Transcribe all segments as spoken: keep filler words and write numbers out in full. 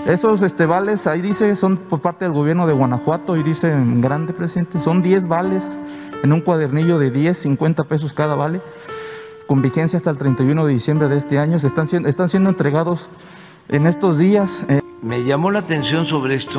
Esos este, vales, ahí dice, son por parte del gobierno de Guanajuato y dice en grande, presidente, son diez vales en un cuadernillo de diez, cincuenta pesos cada vale, con vigencia hasta el treinta y uno de diciembre de este año. Se están, siendo, están siendo entregados en estos días. Eh. Me llamó la atención sobre esto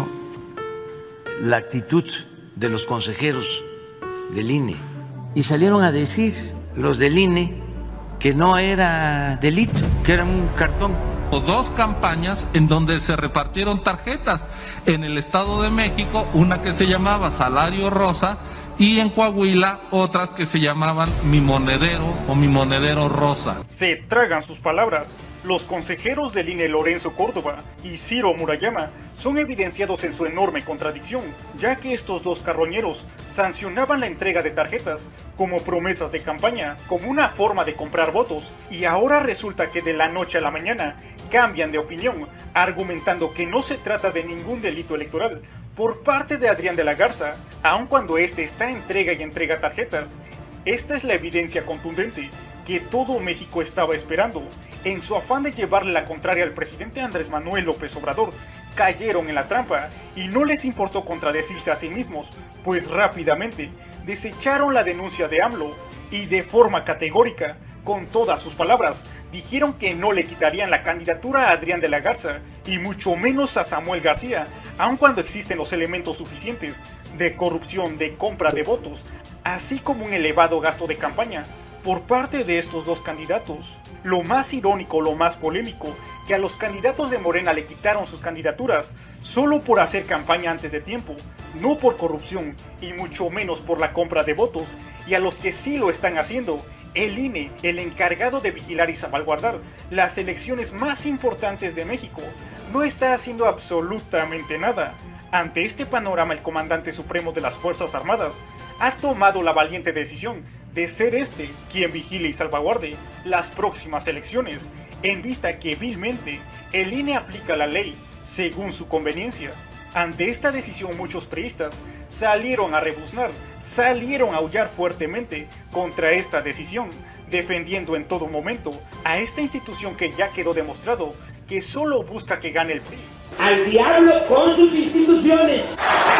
la actitud de los consejeros del I N E y salieron a decir los del I N E que no era delito, que era un cartón. Dos campañas en donde se repartieron tarjetas. En el Estado de México, una que se llamaba Salario Rosa, y en Coahuila otras que se llamaban Mi Monedero o Mi Monedero Rosa. Se tragan sus palabras. Los consejeros del I N E Lorenzo Córdoba y Ciro Murayama son evidenciados en su enorme contradicción, ya que estos dos carroñeros sancionaban la entrega de tarjetas como promesas de campaña, como una forma de comprar votos, y ahora resulta que de la noche a la mañana cambian de opinión, argumentando que no se trata de ningún delito electoral por parte de Adrián de la Garza, aun cuando este está entrega y entrega tarjetas. Esta es la evidencia contundente que todo México estaba esperando. En su afán de llevarle la contraria al presidente Andrés Manuel López Obrador, cayeron en la trampa y no les importó contradecirse a sí mismos, pues rápidamente desecharon la denuncia de AMLO y de forma categórica, con todas sus palabras, dijeron que no le quitarían la candidatura a Adrián de la Garza y mucho menos a Samuel García, aun cuando existen los elementos suficientes de corrupción, de compra de votos, así como un elevado gasto de campaña por parte de estos dos candidatos. Lo más irónico, lo más polémico, que a los candidatos de Morena le quitaron sus candidaturas solo por hacer campaña antes de tiempo, no por corrupción y mucho menos por la compra de votos, y a los que sí lo están haciendo, el I N E, el encargado de vigilar y salvaguardar las elecciones más importantes de México, no está haciendo absolutamente nada. Ante este panorama, el comandante supremo de las Fuerzas Armadas ha tomado la valiente decisión de ser este quien vigile y salvaguarde las próximas elecciones, en vista que vilmente el I N E aplica la ley según su conveniencia. Ante esta decisión, muchos priistas salieron a rebuznar, salieron a aullar fuertemente contra esta decisión, defendiendo en todo momento a esta institución que ya quedó demostrado que solo busca que gane el P R I. ¡Al diablo con sus instituciones!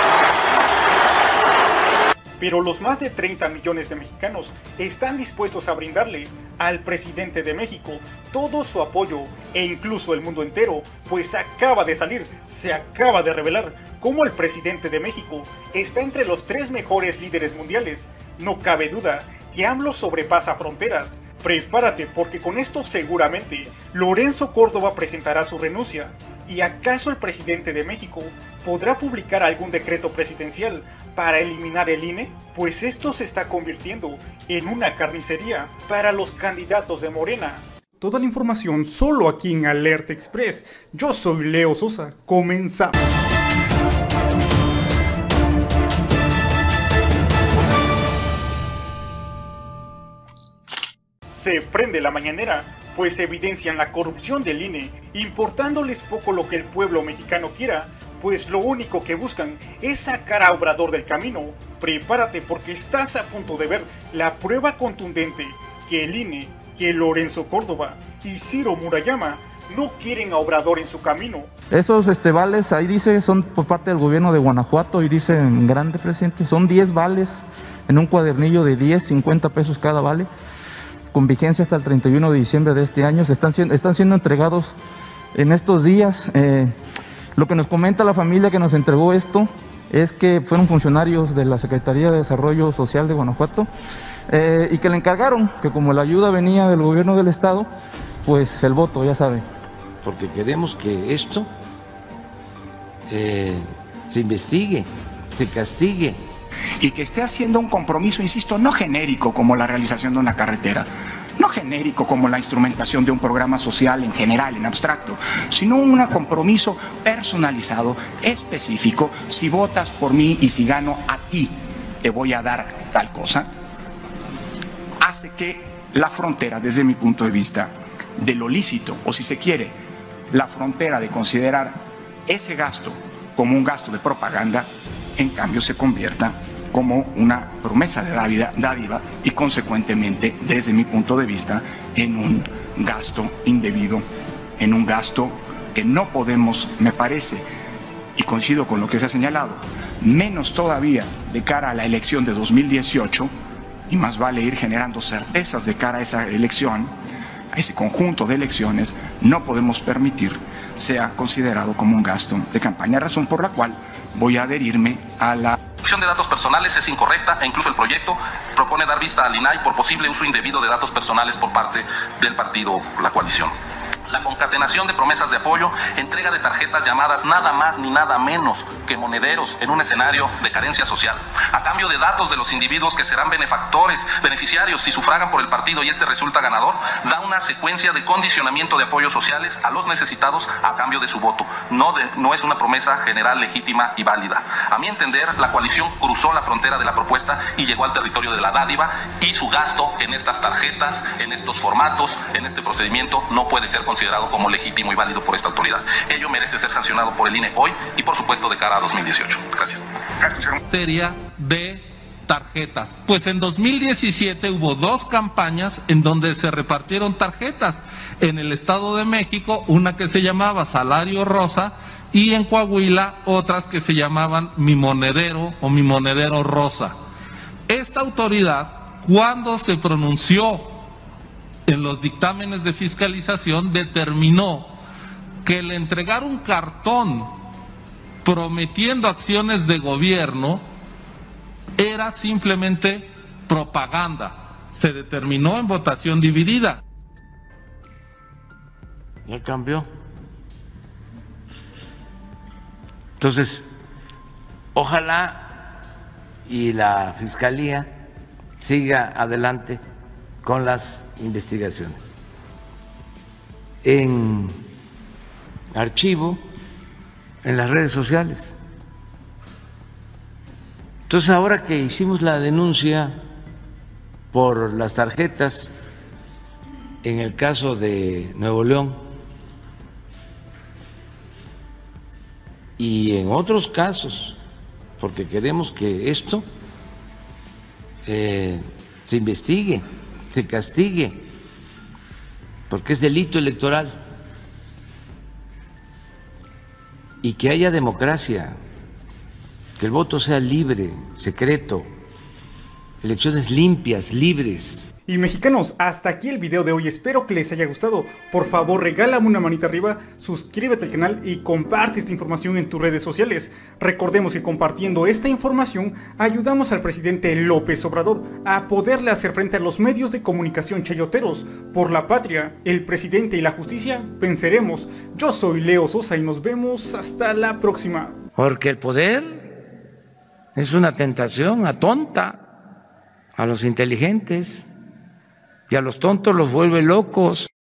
Pero los más de treinta millones de mexicanos están dispuestos a brindarle al presidente de México todo su apoyo, e incluso el mundo entero, pues acaba de salir, se acaba de revelar cómo el presidente de México está entre los tres mejores líderes mundiales. No cabe duda que AMLO sobrepasa fronteras. Prepárate, porque con esto seguramente Lorenzo Córdoba presentará su renuncia. ¿Y acaso el presidente de México podrá publicar algún decreto presidencial para eliminar el I N E? Pues esto se está convirtiendo en una carnicería para los candidatos de Morena. Toda la información solo aquí en Alerta Express. Yo soy Leo Sosa. Comenzamos. Se prende la mañanera, pues evidencian la corrupción del I N E, importándoles poco lo que el pueblo mexicano quiera, pues lo único que buscan es sacar a Obrador del camino. Prepárate, porque estás a punto de ver la prueba contundente que el I N E, que Lorenzo Córdoba y Ciro Murayama no quieren a Obrador en su camino. Esos este, vales, ahí dice, son por parte del gobierno de Guanajuato y dice en grande, presidente, son diez vales en un cuadernillo de diez, cincuenta pesos cada vale, con vigencia hasta el treinta y uno de diciembre de este año. Se están, están siendo entregados en estos días. Eh, lo que nos comenta la familia que nos entregó esto es que fueron funcionarios de la Secretaría de Desarrollo Social de Guanajuato eh, y que le encargaron que, como la ayuda venía del gobierno del estado, pues el voto, ya sabe. Porque queremos que esto eh, se investigue, se castigue. Y que esté haciendo un compromiso, insisto, no genérico como la realización de una carretera, no genérico como la instrumentación de un programa social en general, en abstracto, sino un compromiso personalizado, específico. Si votas por mí y si gano, a ti te voy a dar tal cosa, hace que la frontera, desde mi punto de vista, de lo lícito, o si se quiere, la frontera de considerar ese gasto como un gasto de propaganda, en cambio se convierta como una promesa de dádiva, dádiva y consecuentemente, desde mi punto de vista, en un gasto indebido, en un gasto que no podemos, me parece, y coincido con lo que se ha señalado, menos todavía de cara a la elección de dos mil dieciocho, y más vale ir generando certezas de cara a esa elección, a ese conjunto de elecciones, no podemos permitir sea considerado como un gasto de campaña, razón por la cual voy a adherirme a la... La protección de datos personales es incorrecta e incluso el proyecto propone dar vista al I N A I por posible uso indebido de datos personales por parte del partido, la coalición. La concatenación de promesas de apoyo, entrega de tarjetas llamadas nada más ni nada menos que monederos en un escenario de carencia social, a cambio de datos de los individuos que serán benefactores, beneficiarios si sufragan por el partido y este resulta ganador, da una secuencia de condicionamiento de apoyos sociales a los necesitados a cambio de su voto. No, de, no es una promesa general legítima y válida. A mi entender, la coalición cruzó la frontera de la propuesta y llegó al territorio de la dádiva, y su gasto en estas tarjetas, en estos formatos, en este procedimiento no puede ser considerado considerado como legítimo y válido por esta autoridad. Ello merece ser sancionado por el I N E hoy y por supuesto de cara a dos mil dieciocho. Gracias. Materia de tarjetas. Pues en dos mil diecisiete hubo dos campañas en donde se repartieron tarjetas. En el Estado de México, una que se llamaba Salario Rosa, y en Coahuila otras que se llamaban Mi Monedero o Mi Monedero Rosa. Esta autoridad, cuando se pronunció en los dictámenes de fiscalización, determinó que el entregar un cartón prometiendo acciones de gobierno era simplemente propaganda. Se determinó en votación dividida. Ya cambió. Entonces, ojalá y la Fiscalía siga adelante con las investigaciones. En archivo, en las redes sociales. Entonces, ahora que hicimos la denuncia por las tarjetas, en el caso de Nuevo León y en otros casos, porque queremos que esto eh, se investigue, se castigue, porque es delito electoral, y que haya democracia, que el voto sea libre, secreto, elecciones limpias, libres. Y mexicanos, hasta aquí el video de hoy, espero que les haya gustado. Por favor, regálame una manita arriba, suscríbete al canal y comparte esta información en tus redes sociales. Recordemos que compartiendo esta información ayudamos al presidente López Obrador a poderle hacer frente a los medios de comunicación chayoteros. Por la patria, el presidente y la justicia, venceremos. Yo soy Leo Sosa y nos vemos hasta la próxima. Porque el poder es una tentación atonta a los inteligentes. Y a los tontos los vuelve locos.